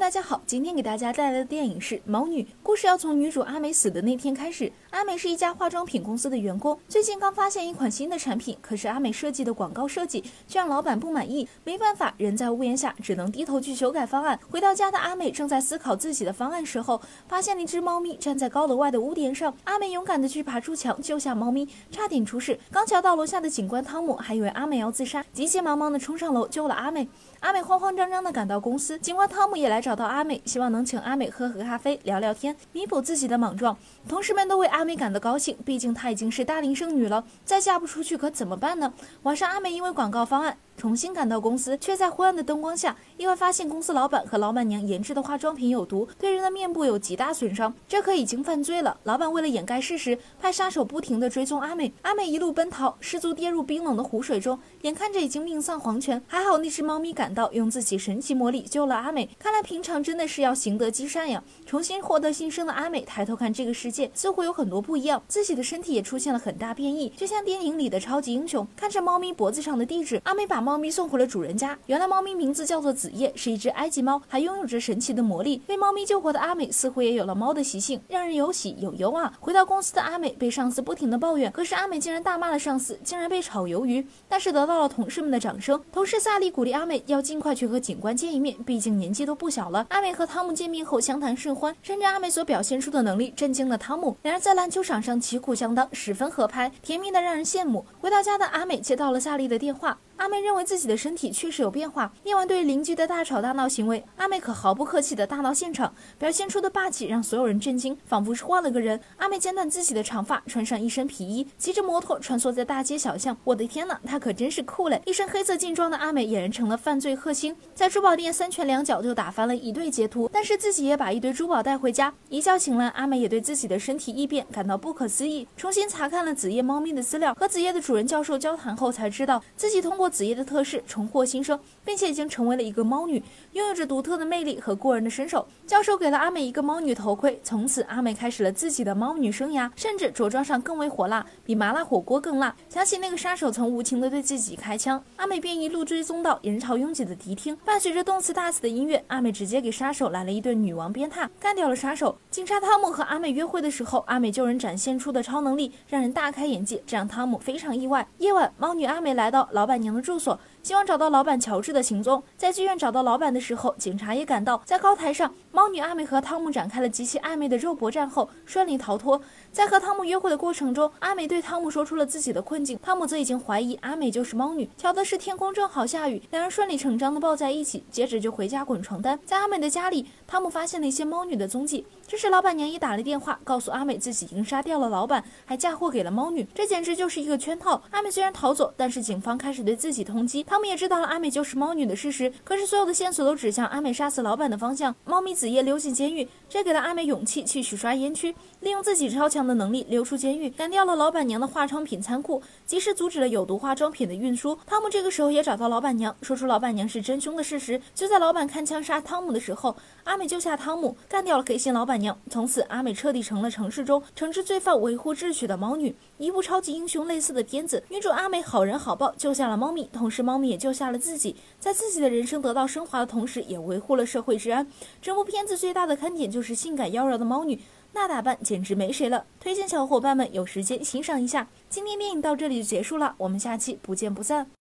大家好，今天给大家带来的电影是《猫女》。故事要从女主阿美死的那天开始。阿美是一家化妆品公司的员工，最近刚发现一款新的产品，可是阿美设计的广告设计却让老板不满意。没办法，人在屋檐下，只能低头去修改方案。回到家的阿美正在思考自己的方案时候，发现了一只猫咪站在高楼外的屋檐上。阿美勇敢地去爬出墙救下猫咪，差点出事。刚瞧到楼下的警官汤姆，还以为阿美要自杀，急急忙忙地冲上楼救了阿美。阿美慌慌张张地赶到公司，警官汤姆也来找到阿美，希望能请阿美喝咖啡聊聊天，弥补自己的莽撞。同事们都为阿美感到高兴，毕竟她已经是大龄剩女了，再嫁不出去可怎么办呢？晚上阿美因为广告方案重新赶到公司，却在昏暗的灯光下意外发现公司老板和老板娘研制的化妆品有毒，对人的面部有极大损伤，这可已经犯罪了。老板为了掩盖事实，派杀手不停地追踪阿美，阿美一路奔逃，失足跌入冰冷的湖水中，眼看着已经命丧黄泉。还好那只猫咪赶到，用自己神奇魔力救了阿美。看来平常真的是要行得积善呀。重新获得新生的阿美抬头看这个世界，似乎有很多不一样，自己的身体也出现了很大变异，就像电影里的超级英雄。看着猫咪脖子上的地址，阿美把猫咪送回了主人家。原来猫咪名字叫做子夜，是一只埃及猫，还拥有着神奇的魔力。被猫咪救活的阿美似乎也有了猫的习性，让人有喜有忧啊。回到公司的阿美被上司不停的抱怨，可是阿美竟然大骂了上司，竟然被炒鱿鱼，但是得到了同事们的掌声。同事萨利鼓励阿美要尽快去和警官见一面，毕竟年纪都不小了。阿美和汤姆见面后相谈甚欢，甚至阿美所表现出的能力震惊了汤姆，两人在篮球场上旗鼓相当，十分合拍，甜蜜的让人羡慕。回到家的阿美接到了萨利的电话，阿美认为自己的身体确实有变化，念完对邻居的大吵大闹行为，阿美可毫不客气的大闹现场，表现出的霸气让所有人震惊，仿佛是换了个人。阿美剪短自己的长发，穿上一身皮衣，骑着摩托穿梭在大街小巷，我的天哪，她可真是酷嘞！一身黑色劲装的阿美俨然成了犯罪贺星，在珠宝店三拳两脚就打翻了一对劫徒，但是自己也把一堆珠宝带回家。一觉醒来，阿美也对自己的身体异变感到不可思议，重新查看了子夜猫咪的资料，和子夜的主人教授交谈后才知道，自己通过子夜的特示重获新生，并且已经成为了一个猫女，拥有着独特的魅力和过人的身手。教授给了阿美一个猫女头盔，从此阿美开始了自己的猫女生涯，甚至着装上更为火辣，比麻辣火锅更辣。想起那个杀手曾无情地对自己开枪，阿美便一路追踪到人潮拥挤的迪厅，伴随着动次打次的音乐，阿美直接给杀手来了一顿女王鞭挞，干掉了杀手。警察汤姆和阿美约会的时候，阿美救人展现出的超能力让人大开眼界，这让汤姆非常意外。夜晚，猫女阿美来到老板娘的住所，希望找到老板乔治的行踪。在剧院找到老板的时候，警察也赶到，在高台上，猫女阿美和汤姆展开了极其暧昧的肉搏战后顺利逃脱。在和汤姆约会的过程中，阿美对汤姆说出了自己的困境，汤姆则已经怀疑阿美就是猫女。巧的是天空正好下雨，两人顺理成章的抱在一起，接着就回家滚床单。在阿美的家里，汤姆发现了一些猫女的踪迹，这时老板娘也打了电话告诉阿美自己已经杀掉了老板，还嫁祸给了猫女，这简直就是一个圈套。阿美虽然逃走，但是警方开始对自己通缉，汤姆也知道了阿美就是猫女的事实，可是所有的线索都指向阿美杀死老板的方向。猫咪子夜溜进监狱，这给了阿美勇气去洗刷冤屈，利用自己超强的能力溜出监狱，干掉了老板娘的化妆品仓库，及时阻止了有毒化妆品的运输。汤姆这个时候也找到老板娘，说出老板娘是真凶的事实。就在老板看枪杀汤姆的时候，阿美救下汤姆，干掉了黑心老板娘。从此阿美彻底成了城市中惩治罪犯维护秩序的猫女，一部超级英雄类似的片子。女主阿美好人好报，救下了猫咪，同时猫咪也救下了自己，在自己的人生得到升华的同时，也维护了社会治安。整部片子最大的看点就是性感妖娆的猫女，那打扮简直没谁了，推荐小伙伴们有时间欣赏一下。今天电影到这里就结束了，我们下期不见不散。